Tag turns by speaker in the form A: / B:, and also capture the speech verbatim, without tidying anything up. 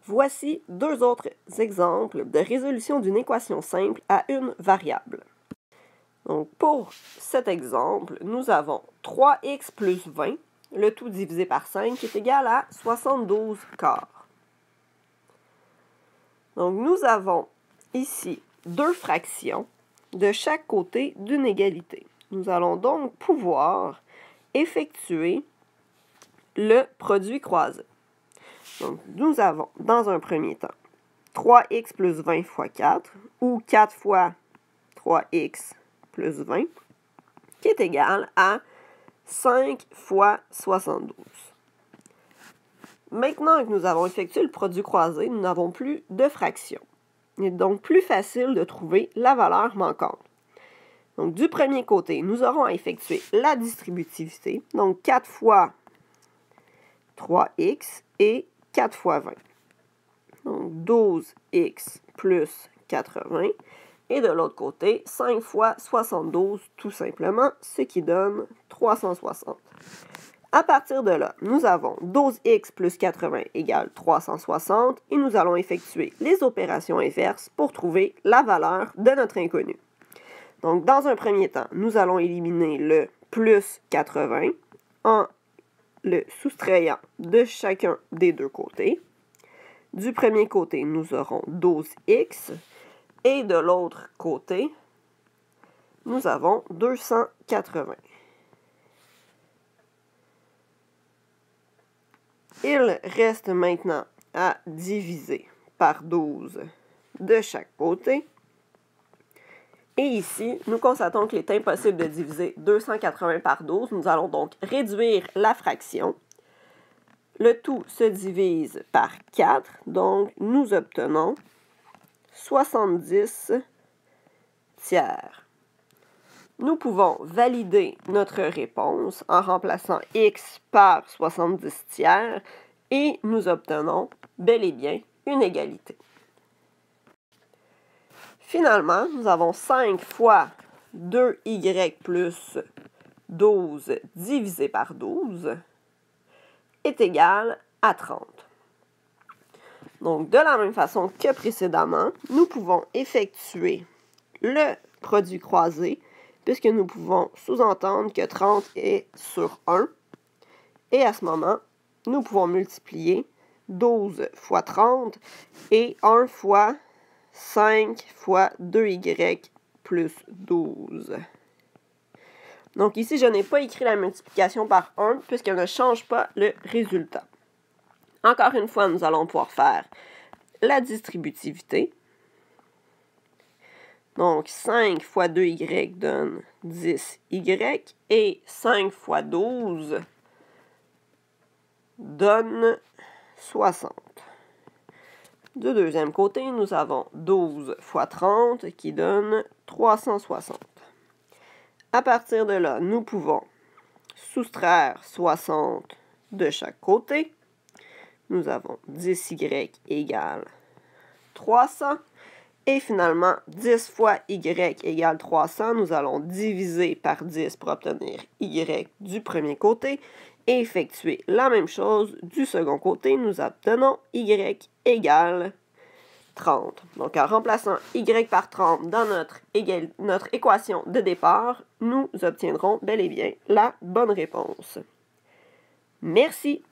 A: Voici deux autres exemples de résolution d'une équation simple à une variable. Donc, pour cet exemple, nous avons trois x plus vingt, le tout divisé par cinq, qui est égal à soixante-douze quarts. Donc, nous avons ici deux fractions de chaque côté d'une égalité. Nous allons donc pouvoir effectuer le produit croisé. Donc, nous avons, dans un premier temps, trois x plus vingt fois quatre, ou quatre fois trois x plus vingt, qui est égal à cinq fois soixante-douze. Maintenant que nous avons effectué le produit croisé, nous n'avons plus de fraction. Il est donc plus facile de trouver la valeur manquante. Donc, du premier côté, nous aurons à effectuer la distributivité, donc quatre fois trois x et quatre fois vingt. Donc, douze x plus quatre-vingts. Et de l'autre côté, cinq fois soixante-douze, tout simplement, ce qui donne trois cent soixante. À partir de là, nous avons douze x plus quatre-vingts égale trois cent soixante et nous allons effectuer les opérations inverses pour trouver la valeur de notre inconnu. Donc, dans un premier temps, nous allons éliminer le plus quatre-vingts en le soustrayant de chacun des deux côtés. Du premier côté, nous aurons douze x et de l'autre côté, nous avons deux cent quatre-vingts. Il reste maintenant à diviser par douze de chaque côté. Et ici, nous constatons qu'il est impossible de diviser deux cent quatre-vingts par douze. Nous allons donc réduire la fraction. Le tout se divise par quatre, donc nous obtenons soixante-dix tiers. Nous pouvons valider notre réponse en remplaçant x par soixante-dix tiers et nous obtenons bel et bien une égalité. Finalement, nous avons cinq fois deux y plus douze divisé par douze est égal à trente. Donc, de la même façon que précédemment, nous pouvons effectuer le produit croisé puisque nous pouvons sous-entendre que trente est sur un. Et à ce moment, nous pouvons multiplier douze fois trente et un fois cinq fois deux y plus douze. Donc ici, je n'ai pas écrit la multiplication par un puisqu'elle ne change pas le résultat. Encore une fois, nous allons pouvoir faire la distributivité. Donc, cinq fois deux y donne dix y et cinq fois douze donne soixante. Du deuxième côté, nous avons douze fois trente qui donne trois cent soixante. À partir de là, nous pouvons soustraire soixante de chaque côté. Nous avons dix y égale trois cents. Et finalement, dix fois y égale trois cents. Nous allons diviser par dix pour obtenir y du premier côté. Et effectuer la même chose du second côté. Nous obtenons y égale trente. Donc, en remplaçant y par trente dans notre, égal, notre équation de départ, nous obtiendrons bel et bien la bonne réponse. Merci.